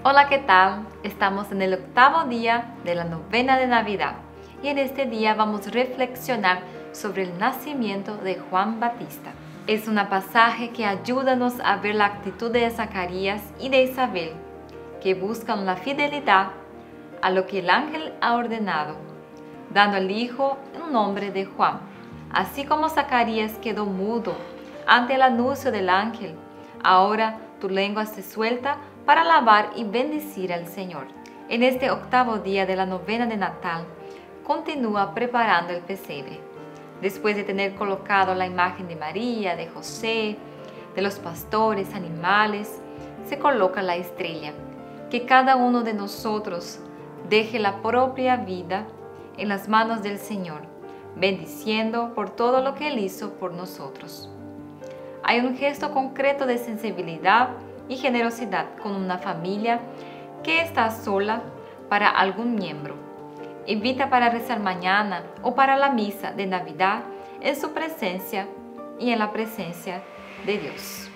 Hola, ¿qué tal? Estamos en el octavo día de la novena de Navidad y en este día vamos a reflexionar sobre el nacimiento de Juan Batista. Es un pasaje que ayúdanos a ver la actitud de Zacarías y de Isabel, que buscan la fidelidad a lo que el ángel ha ordenado, dando al hijo un nombre de Juan. Así como Zacarías quedó mudo ante el anuncio del ángel, ahora tu lengua se suelta para alabar y bendecir al Señor. En este octavo día de la novena de Natal, continúa preparando el pesebre. Después de tener colocado la imagen de María, de José, de los pastores, animales, se coloca la estrella. Que cada uno de nosotros deje la propia vida en las manos del Señor, bendiciendo por todo lo que Él hizo por nosotros. Hay un gesto concreto de sensibilidad y generosidad con una familia que está sola para algún miembro. Invita para rezar mañana o para la misa de Navidad en su presencia y en la presencia de Dios.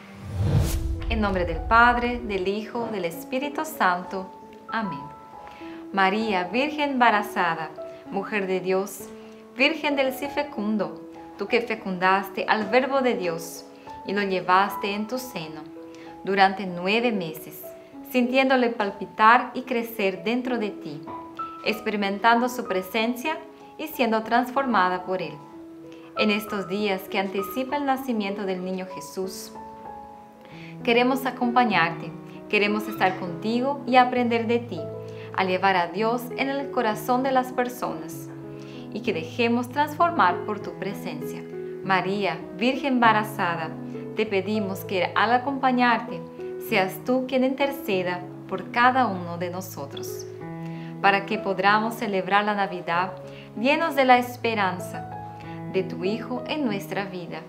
En nombre del Padre, del Hijo, del Espíritu Santo. Amén. María, Virgen embarazada, Mujer de Dios, Virgen del sí fecundo, tú que fecundaste al Verbo de Dios y lo llevaste en tu seno durante 9 meses, sintiéndole palpitar y crecer dentro de ti, experimentando su presencia y siendo transformada por Él. En estos días que anticipan el nacimiento del niño Jesús, queremos acompañarte, queremos estar contigo y aprender de ti, a llevar a Dios en el corazón de las personas y que dejemos transformar por tu presencia. María, Virgen embarazada, te pedimos que al acompañarte seas tú quien interceda por cada uno de nosotros, para que podamos celebrar la Navidad llenos de la esperanza de tu Hijo en nuestra vida.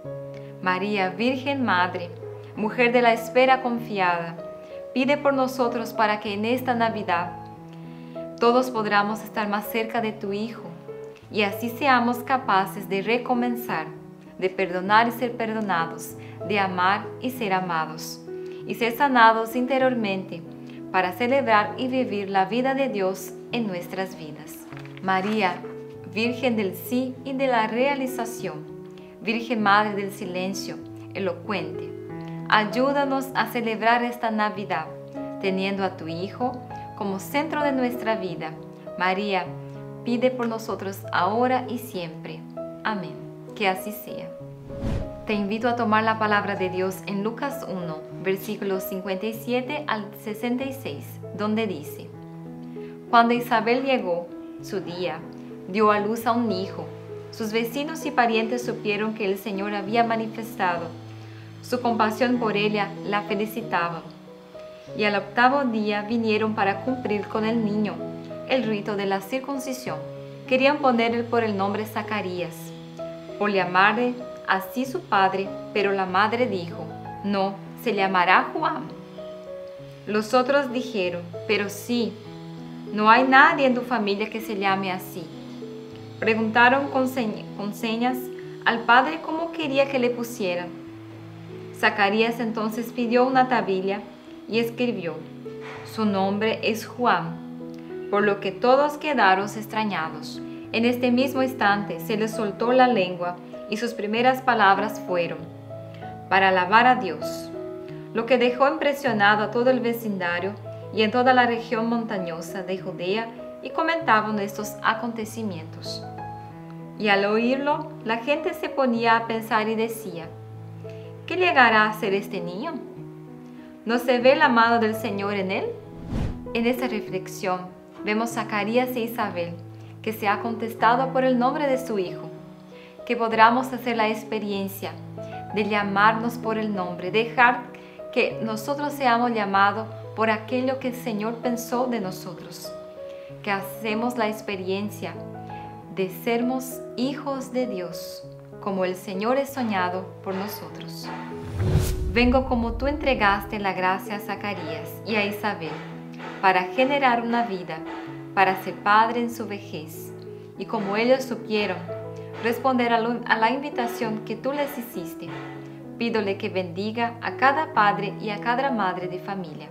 María, Virgen Madre, Mujer de la espera confiada, pide por nosotros para que en esta Navidad todos podamos estar más cerca de tu Hijo y así seamos capaces de recomenzar, de perdonar y ser perdonados, de amar y ser amados, y ser sanados interiormente para celebrar y vivir la vida de Dios en nuestras vidas. María, Virgen del sí y de la realización, Virgen Madre del silencio elocuente, ayúdanos a celebrar esta Navidad, teniendo a tu Hijo como centro de nuestra vida. María, pide por nosotros ahora y siempre. Amén. Que así sea. Te invito a tomar la palabra de Dios en Lucas 1, versículos 57 al 66, donde dice: Cuando Isabel llegó su día, dio a luz a un hijo. Sus vecinos y parientes supieron que el Señor había manifestado su compasión por ella, la felicitaban. Y al octavo día vinieron para cumplir con el niño el rito de la circuncisión. Querían ponerle por el nombre Zacarías, por llamarle así su padre, pero la madre dijo: no, se llamará Juan. Los otros dijeron: pero sí, no hay nadie en tu familia que se llame así. Preguntaron con señas al padre cómo quería que le pusieran. Zacarías entonces pidió una tablilla y escribió: su nombre es Juan, por lo que todos quedaron extrañados. En este mismo instante se les soltó la lengua y sus primeras palabras fueron para alabar a Dios, lo que dejó impresionado a todo el vecindario y en toda la región montañosa de Judea, y comentaban estos acontecimientos. Y al oírlo, la gente se ponía a pensar y decía: ¿qué llegará a ser este niño? ¿No se ve la mano del Señor en él? En esta reflexión vemos a Zacarías e Isabel, que se ha contestado por el nombre de su hijo, que podamos hacer la experiencia de llamarnos por el nombre, dejar que nosotros seamos llamados por aquello que el Señor pensó de nosotros, que hacemos la experiencia de sermos hijos de Dios, como el Señor es soñado por nosotros. Vengo como tú entregaste la gracia a Zacarías y a Isabel, para generar una vida, para ser padre en su vejez, y como ellos supieron responder a la invitación que tú les hiciste, pídole que bendiga a cada padre y a cada madre de familia,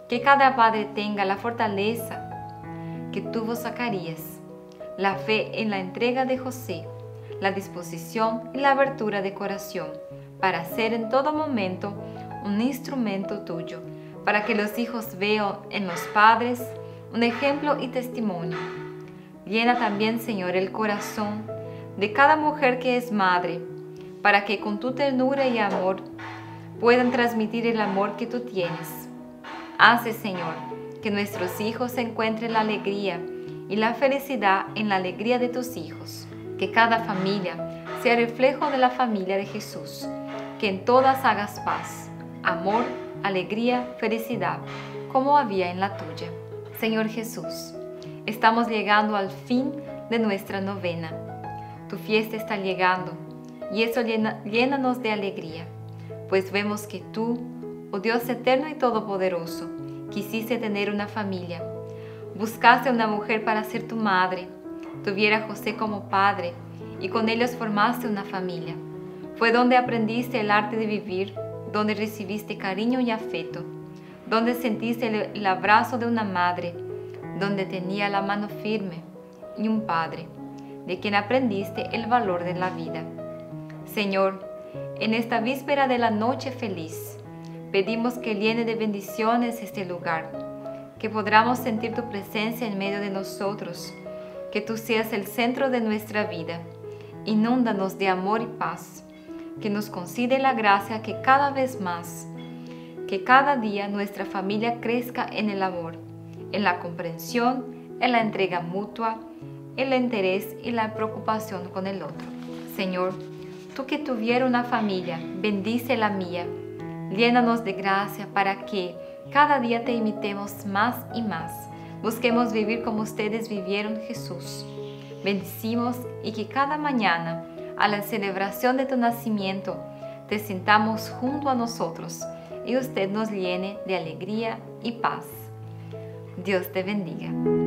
Que cada padre tenga la fortaleza que tuvo Zacarías, la fe en la entrega de José, la disposición y la abertura de corazón para ser en todo momento un instrumento tuyo, para que los hijos vean en los padres un ejemplo y testimonio. Llena también, Señor, el corazón de cada mujer que es madre, para que con tu ternura y amor puedan transmitir el amor que tú tienes. Hace, Señor, que nuestros hijos encuentren la alegría y la felicidad en la alegría de tus hijos. Que cada familia sea reflejo de la familia de Jesús. Que en todas hagas paz, amor, alegría, felicidad, como había en la tuya. Señor Jesús, estamos llegando al fin de nuestra novena. Tu fiesta está llegando y eso llénanos de alegría, pues vemos que tú, oh Dios eterno y todopoderoso, quisiste tener una familia. Buscaste una mujer para ser tu madre, tuviera a José como padre y con ellos formaste una familia. Fue donde aprendiste el arte de vivir, donde recibiste cariño y afecto, donde sentiste el abrazo de una madre, donde tenía la mano firme y un padre, de quien aprendiste el valor de la vida. Señor, en esta víspera de la noche feliz, pedimos que llene de bendiciones este lugar, que podamos sentir tu presencia en medio de nosotros, que tú seas el centro de nuestra vida. Inúndanos de amor y paz, que nos concede la gracia que cada vez más, que cada día nuestra familia crezca en el amor, en la comprensión, en la entrega mutua, el interés y la preocupación con el otro. Señor, tú que tuviera una familia, bendice la mía, llénanos de gracia para que cada día te imitemos más y más. Busquemos vivir como ustedes vivieron, Jesús. Bendecimos y que cada mañana, a la celebración de tu nacimiento, te sintamos junto a nosotros y usted nos llene de alegría y paz. Dios te bendiga.